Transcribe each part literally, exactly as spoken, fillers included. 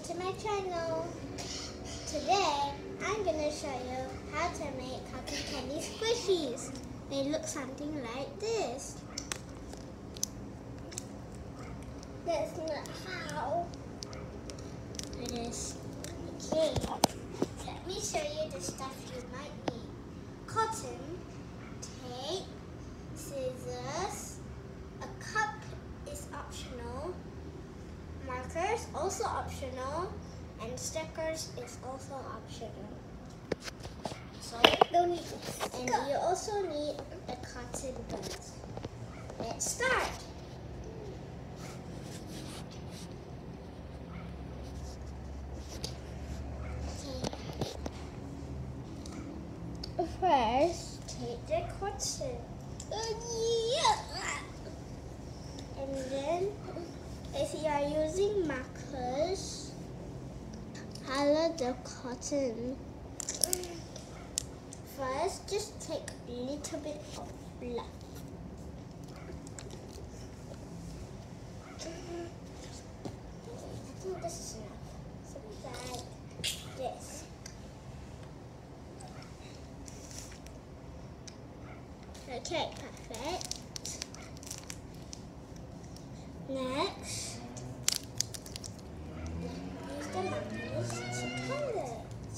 to my channel. Today I'm going to show you how to make cotton candy squishies. They look something like this. That's not how it is. Okay, let me show you the stuff you might need. Cotton, tape, scissors, a cup is optional, markers also optional, and stickers is also optional. So don't need and you also need the cotton buds. Let's start. Okay. First, take the cotton. And then, if you are using markers, color the cotton. First, just take a little bit of black. I think this is enough. Something like this. Okay, perfect. Next, use the markers to color it.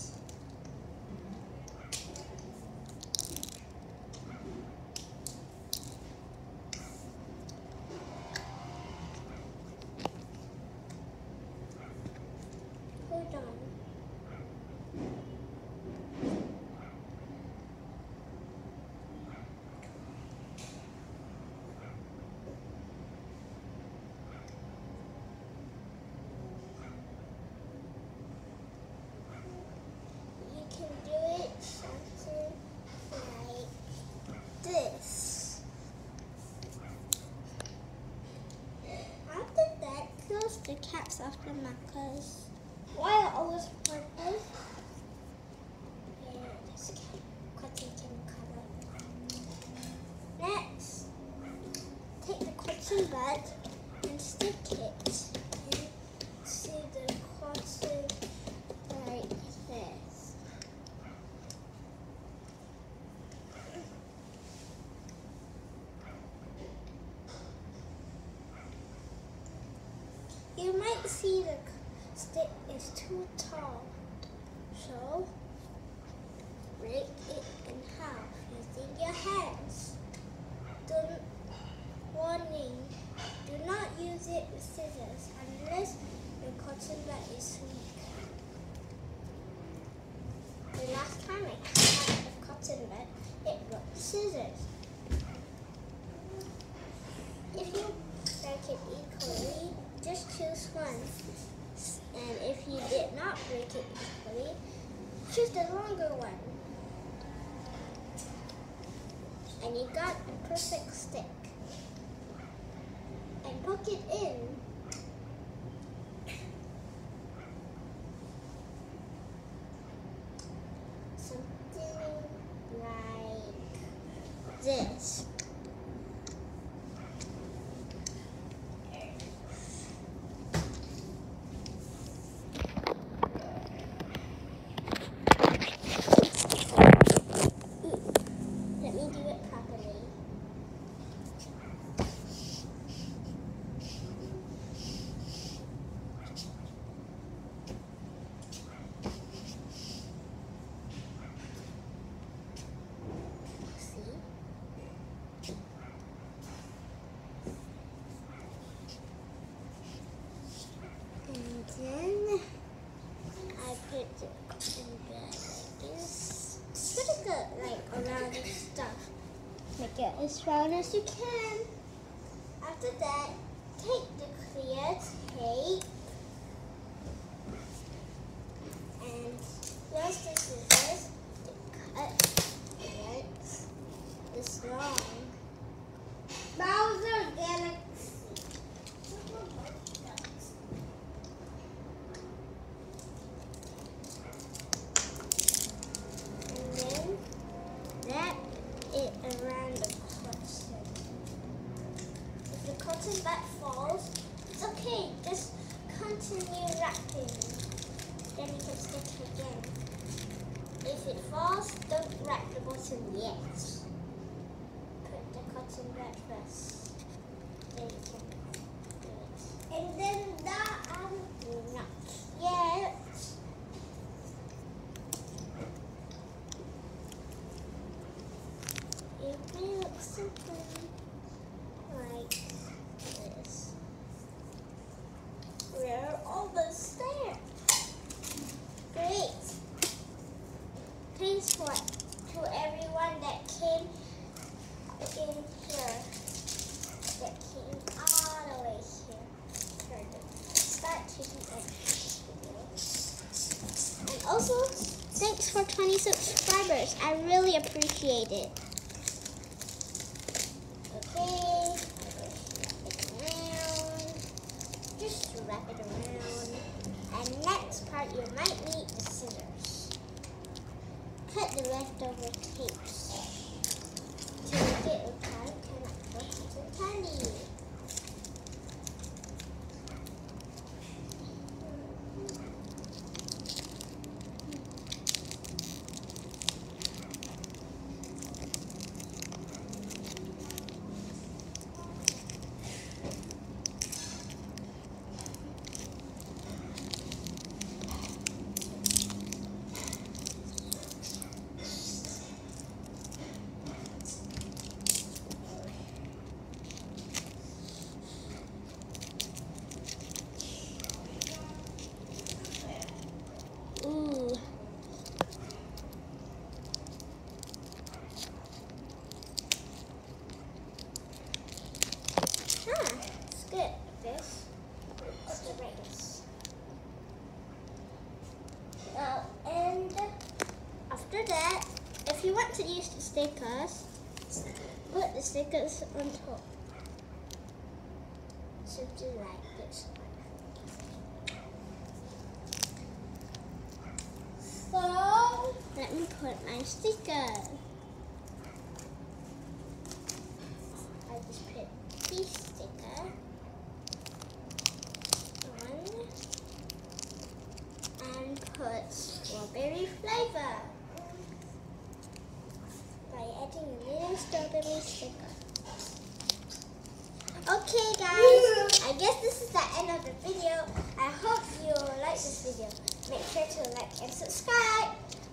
Hold on. The caps of the markers. Why are all those purple? Yeah, this cotton can color. Next, take the cotton bud and stick it into the cotton like this. You might see the stick is too tall, so break it in half using your hands. Don't, warning, do not use it with scissors unless your cotton bud is weak. The last time I cut out the cotton bud, it broke the scissors. If you break it equally, just choose one, and if you did not break it equally, choose the longer one. And you got a perfect stick. And poke it in. Something like this. Then I put it in bed like this. Pretty good, like around the stuff. Make it as round as you can. After that, take the clear tape and use the scissors to cut it this long. Bowser Galaxy. Around the cotton. If the cotton bud falls, it's okay. Just continue wrapping. Then you can stick it again. If it falls, don't wrap the bottom yet. Put the cotton wrap first. Then you can do it. And then that um not yet. It may look something like this. We're almost there. Great. Thanks for to everyone that came in here. That came all the way here. Start to the end. And also, thanks for twenty subscribers. I really appreciate it. Okay, wrap it around. Just wrap it around. And next part, you might need the scissors. Cut the leftover tapes to make it look like cotton candy. Ooh. Ah, it's good. This. Okay, right this. Now, and after that, if you want to use the stickers, put the stickers on top. Something like this. So, let me put my sticker. I just put this sticker on and put strawberry flavor by adding a little strawberry sticker. Okay guys, I guess this is the end of the video. I hope you like this video. Make sure to like and subscribe.